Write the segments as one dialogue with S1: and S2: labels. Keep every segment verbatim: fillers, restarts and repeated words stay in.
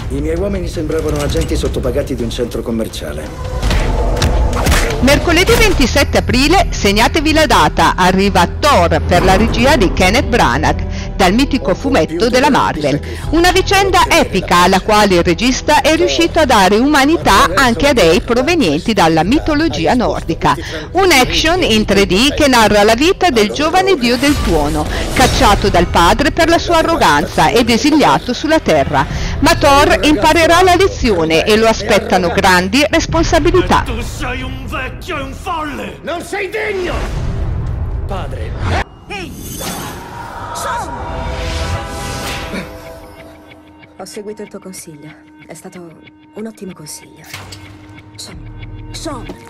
S1: I miei uomini sembravano agenti sottopagati di un centro commerciale.
S2: Mercoledì ventisette aprile, segnatevi la data, arriva Thor per la regia di Kenneth Branagh, dal mitico fumetto della Marvel. Una vicenda epica alla quale il regista è riuscito a dare umanità anche a dei provenienti dalla mitologia nordica. Un action in tre D che narra la vita del giovane dio del tuono, cacciato dal padre per la sua arroganza ed esiliato sulla terra. Ma Thor imparerà la lezione e lo aspettano grandi responsabilità.
S3: Tu sei un vecchio e un folle!
S1: Non sei degno! Padre.
S4: Ehi! Son! Ho seguito il tuo consiglio. È stato un ottimo consiglio. Son. Son!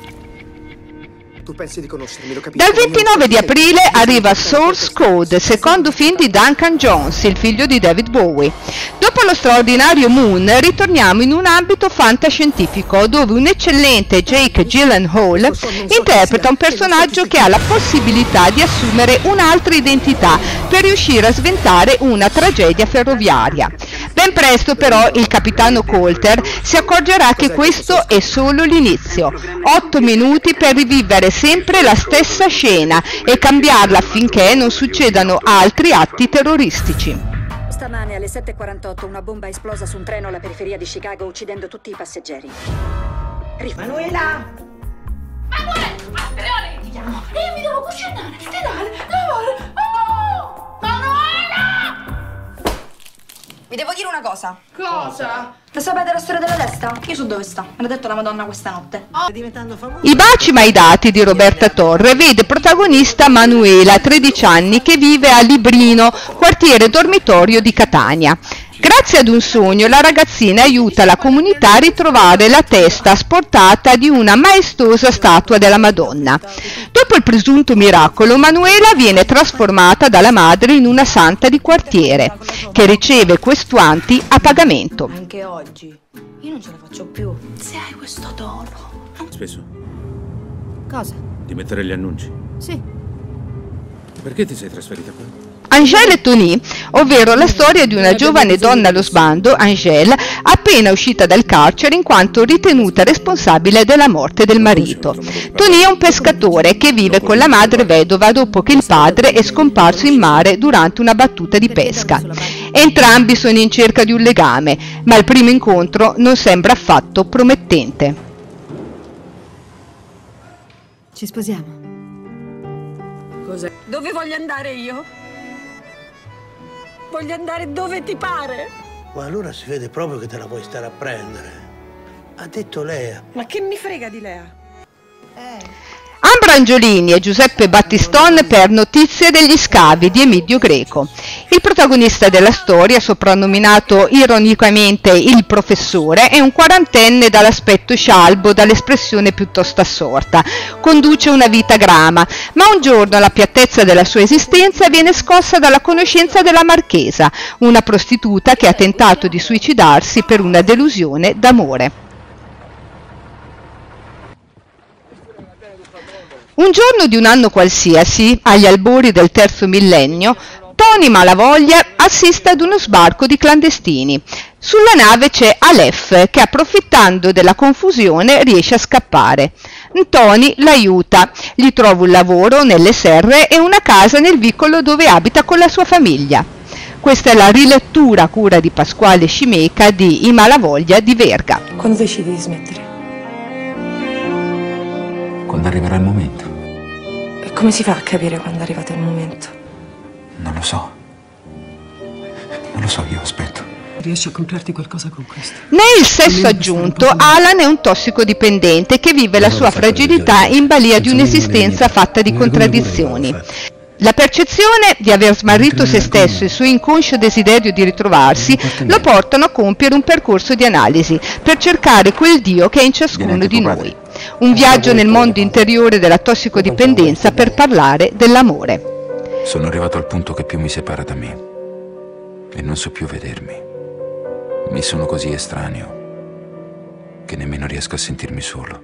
S1: Tu pensi di conoscermi, lo capisco.
S2: Dal ventinove di aprile arriva Source Code, secondo film di Duncan Jones, il figlio di David Bowie. Dopo lo straordinario Moon, ritorniamo in un ambito fantascientifico, dove un eccellente Jake Gyllenhaal interpreta un personaggio che ha la possibilità di assumere un'altra identità per riuscire a sventare una tragedia ferroviaria. Ben presto però il capitano Coulter si accorgerà che questo è solo l'inizio. Otto minuti per rivivere sempre la stessa scena e cambiarla affinché non succedano altri atti terroristici.
S4: Stamane alle sette e quarantotto una bomba è esplosa su un treno alla periferia di Chicago, uccidendo tutti i passeggeri. Rif-
S5: Manuela! Manuela! Manuela, ti chiamo! Io mi devo cucinare, stirare, lavare! Oh! Manuela!
S4: Vi devo dire una cosa.
S5: Cosa?
S4: Lo sapete la storia della testa? Io so dove sta. Me l'ha detto la Madonna questa notte.
S5: Stai diventando famosa?
S2: I baci mai dati di Roberta Torre vede protagonista Manuela, tredici anni, che vive a Librino, quartiere dormitorio di Catania. Grazie ad un sogno, la ragazzina aiuta la comunità a ritrovare la testa sportata di una maestosa statua della Madonna. Dopo il presunto miracolo, Manuela viene trasformata dalla madre in una santa di quartiere, che riceve questuanti a pagamento.
S4: Anche oggi. Io non ce la faccio più.
S5: Se hai questo dono.
S6: Spesso
S4: Cosa?
S6: di mettere gli annunci.
S4: Sì.
S6: Perché ti sei trasferita qua?
S2: Angèle et Tony, ovvero la storia di una giovane donna allo sbando, Angèle, appena uscita dal carcere in quanto ritenuta responsabile della morte del marito. Tony è un pescatore che vive con la madre vedova dopo che il padre è scomparso in mare durante una battuta di pesca. Entrambi sono in cerca di un legame, ma il primo incontro non sembra affatto promettente.
S4: Ci sposiamo. Cos'è? Dove voglio andare io? Voglio andare dove ti pare.
S7: Ma allora si vede proprio che te la vuoi stare a prendere. Ha detto Lea.
S5: Ma che mi frega di Lea?
S2: Ambra Angiolini e Giuseppe Battiston per Notizie degli scavi di Emidio Greco. Il protagonista della storia, soprannominato ironicamente il professore, è un quarantenne dall'aspetto scialbo, dall'espressione piuttosto assorta. Conduce una vita grama, ma un giorno la piattezza della sua esistenza viene scossa dalla conoscenza della Marchesa, una prostituta che ha tentato di suicidarsi per una delusione d'amore. Un giorno di un anno qualsiasi, agli albori del terzo millennio, Tony Malavoglia assiste ad uno sbarco di clandestini. Sulla nave c'è Aleph che, approfittando della confusione, riesce a scappare. Tony l'aiuta, gli trova un lavoro nelle serre e una casa nel vicolo dove abita con la sua famiglia. Questa è la rilettura a cura di Pasquale Scimeca di I Malavoglia di Verga.
S4: Quando decidi di smettere?
S8: Quando arriverà il momento.
S4: E come si fa a capire quando è arrivato il momento?
S8: Non lo so. Non lo so, io aspetto.
S9: Riesci a comprarti qualcosa con questo?
S2: Nel sesso aggiunto, Alan è un tossicodipendente che vive la sua fragilità in balia di un'esistenza fatta di contraddizioni. La percezione di aver smarrito se stesso e il suo inconscio desiderio di ritrovarsi lo portano a compiere un percorso di analisi per cercare quel Dio che è in ciascuno di noi. Un viaggio nel mondo interiore della tossicodipendenza per parlare dell'amore.
S8: Sono arrivato al punto che più mi separa da me e non so più vedermi. Mi sono così estraneo che nemmeno riesco a sentirmi solo.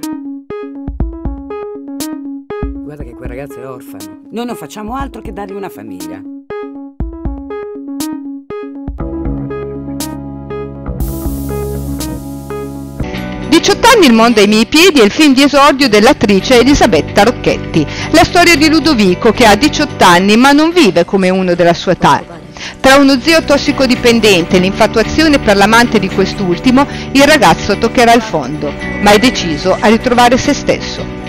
S9: Guarda che quel ragazzo è orfano. Noi non facciamo altro che dargli una famiglia.
S2: diciotto anni Il mondo ai miei piedi è il film di esordio dell'attrice Elisabetta Rocchetti, la storia di Ludovico che ha diciotto anni ma non vive come uno della sua età. Tra uno zio tossicodipendente e l'infatuazione per l'amante di quest'ultimo, il ragazzo toccherà il fondo, ma è deciso a ritrovare se stesso.